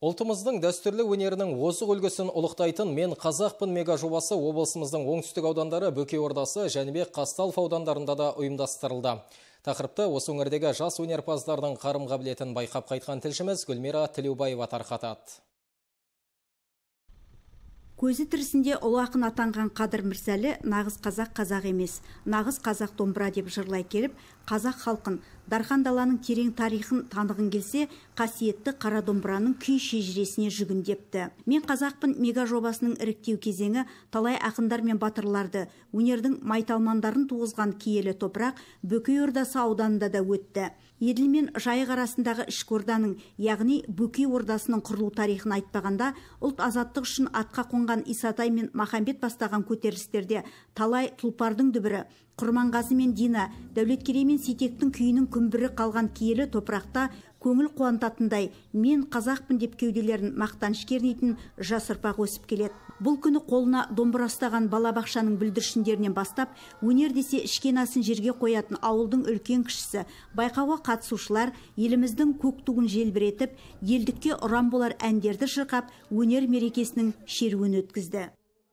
Ұлтымыздың дәстүрлі өнерінің озық үлгісін ұлықтайтын «Мен қазақпын» мега жобасы облысымыздың оңтүстік аудандары Бөкей Ордасы, Жәнібек, Қазталов аудандарында да ұйымдастырылды. Тақырыпты осы өңірдегі жас өнерпаздардың қарым-қабілетін байқап қайтқан тілшіміз Гүлмира Тілеубаева тарқатады. Көзі тірісінде ұлы ақын атанған Қадыр Мірзәлі нағыз қазақ емес, нағыз қазақ домбыра деп жырлай келіп, қазақ халқын, Дархан даланың терең тарихын танығын келсе, қасиетті қара домбыраның күй шежіресіне жүгін депті. Мен қазақпын мега жобасының іріктеу кезеңі талай ақындар мен батырларды, өнердің майталмандарын туғызған киелі топырақ Бөкей Ордасы ауданында да өтті. Еділ мен Жайық арасындағы ішкі орданың, яғни Бөкей Ордасының құрылу тарихын айтпағанда, ұлт азаттық үшін атқа қонған Исатай мен Махамбет бастаған көтерілістерде талай тұлпардың дүбірі, Құрманғазы мен Дина, Дәулеткерей мен Сейтектің күйінің күмбірі қалған киелі топырақта көңіл қуантатындай «Мен қазақпын» деп кеуделерін мақтаныш кернейтін жас ұрпақ өсіп келеді. Бұл күні қолына домбыра ұстаған балабақшаның бүлдіршіндерінен бастап, өнер десе ішкен асын жерге қоятын ауылдың үлкен кішісі, байқауға қатысушылар еліміздің көк туын желбіретіп, елдікке ұран болар әндерді шырқап, өнер мерекесінің шеруін өткізді.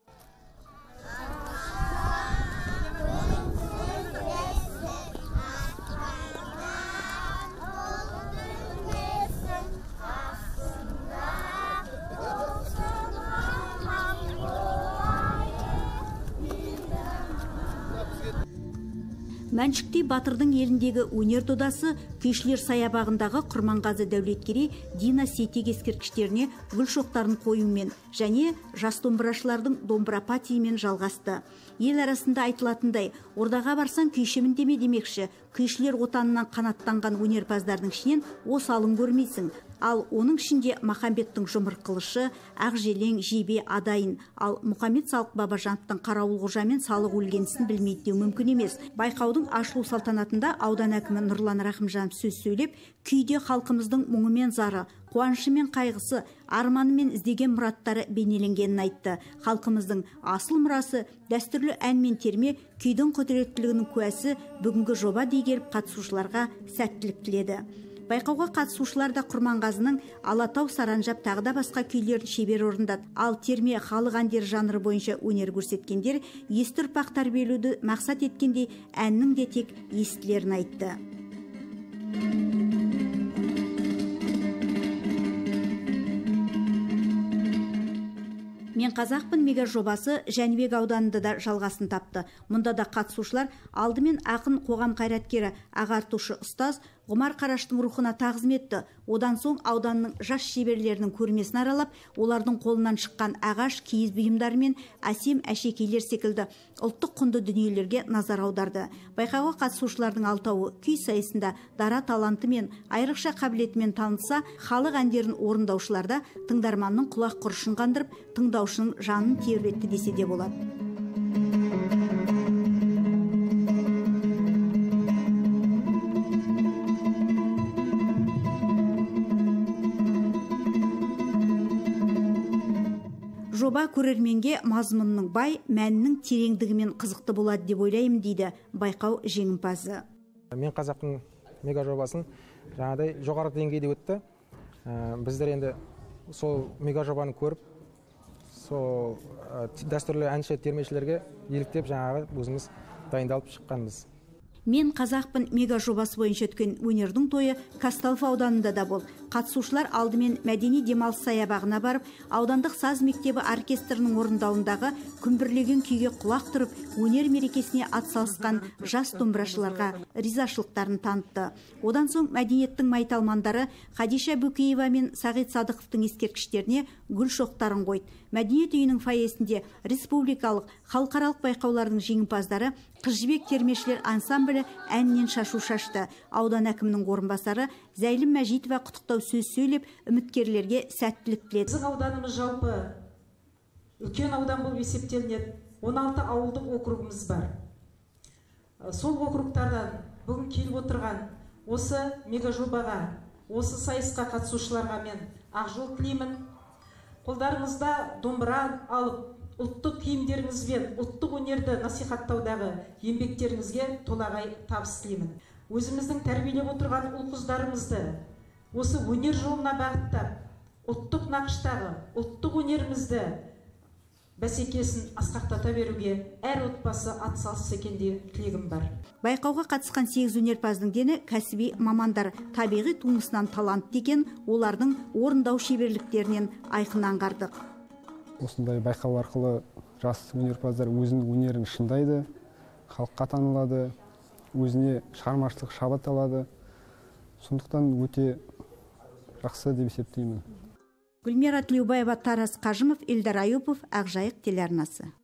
Мәншіктей батырдың еліндегі өнер додасы күйшілер саябағындағы Құрманғазы, Дәулеткерей, Дина, Сейтек ескерткіштеріне гүл шоқтарын қоюмен және жас домбырашылардың домбыра патиімен жалғасты. Ел арасында айтылатындай, ордаға барсан күйшімін деме демекші, күйшілер отанынан қанаттанған өнерпаздардың ішінен осалын көрмейсің. Ал оның ішінде Махамбеттің жұмыр қылышы, Ақжелең, Жебе, Адайын, ал Мұхаммед Салық Бабажановтың Қарауылғожа мен Салық өлгенсін білмейді деу мүмкін емес. Байқаудың ашылу салтанатында аудан әкімі Нұрлан Рахымжанов сөз сөйлеп, күйде халқымыздың мұңы мен зары, қуанышы мен қайғысы, арманы мен іздеген мұраттары бейнеленгенін айтты. Халқымыздың асыл мұрасы, дәстүрлі ән мен терме, күйдің құдіреттілігінің куәсі бүгінгі жоба дей келіп қатысушыларға сәттілік тіледі. Байқауға қатысушылар да Құрманғазының Алатау, Саранжап тағы да басқа күйлерін шебер орындады. Ал терме халық әндері жанры бойынша өнер көрсеткендер есті ұрпақ тәрбиелеуді мақсат еткендей әннің де тек естілерін айтты. Мен қазақпын мега жобасы Жәнібек ауданында да жалғасын тапты. Мұнда да қатысушылар алдымен ақын, қоғам қайраткері, ағартушы ұстаз Ғұмар Қараштың рухына тағзым етті. Одан соң ауданның жас шеберлерінің көрмесін аралап, олардың қолынан шыққан ағаш, киіз бұйымдары мен әсем әшекейлер секілді ұлттық құнды дүниелерге назар аударды. Байқауға қатысушылардың алтауы күй сайысында дара таланты мен айрықша қабілетімен танылса, халық әндерін орындаушыларда тыңдарманның құлақ құрышын қандырып, тыңдаушының жанын тербетті десе де болады. Жоба көрерменге мазмұнның бай, мәнінің тереңдігімен қызықты болады деп ойлаймын дейді байқау жеңімпазы. Мен қазақтың мега жобасын жаңадай жоғары деңгейде өтті. Біздер енді сол мега жобаны көріп, сол дәстүрлі әнші термешілерге еліктеп жаңағы өзіміз дайындалып шыққанбыз. Мен қазақпын мега жобасы бойынша өткен өнердің тойы Қазталов ауданында да болды. Қатысушылар алдымен мәдени демалыс саябағына барып, аудандық саз мектебі оркестрінің орындауындағы күмбірлеген күйге құлақ тұрып, өнер мерекесіне атсалысқан жас домбырашыларға ризашылықтарын танытты. Одан соң мәдениеттің майталмандары Хадиша Бөкеева мен Сағит Садықовтың ескерткіштеріне гүл шоқтарын қойды. Мәдениет үйінің фойесінде республикалық, халықаралық байқаулардың жеңімпаздары Қыз жібек термешілер ансамблі әннен шашу шашты. Аудан әкімінің орынбасары Зәйлім Мәжитова құттықтау сөз сөйлеп, үміткерлерге сәттілік тіледі. Біздің ауданымыз жалпы үлкен аудан болып есептелінеді. 16 ауылдық округіміз бар. Сол округтардан бүгін келіп отырған осы мега жобаға, осы сайысқа қатысушыларға мен ақ жол тілеймін. Қолдарыңызда домбыра алып, ұлттық киімдеріңізбен ұлттық өнерді насихаттаудағы еңбектеріңізге толағай табыс тілеймін. Өзіміздің тәрбиелеп отырған ұл-қыздарымызды осы өнер жолына бағыттап, ұлттық нақыштағы ұлттық өнерімізді бәсекесін асқақтата беруге әр отбасы атсалысса екен деген тілегім бар. Байқауға қатысқан 8 өнерпаздың дені кәсіби мамандар, табиғи туындысынан талантты екен, олардың орындау шеберліктерінен айқын аңғардық. Осындай байқау арқылы жас өнерпаздар өзінің өнерін шыңдайды, халыққа танылады, өзіне шығармашылық шабыт алады. Сондықтан өте жақсы деп есептеймін. Гүлмира Тілеубаева, Тарас Қажымов, Эльдар Аюпов, Ақжайық телеарнасы.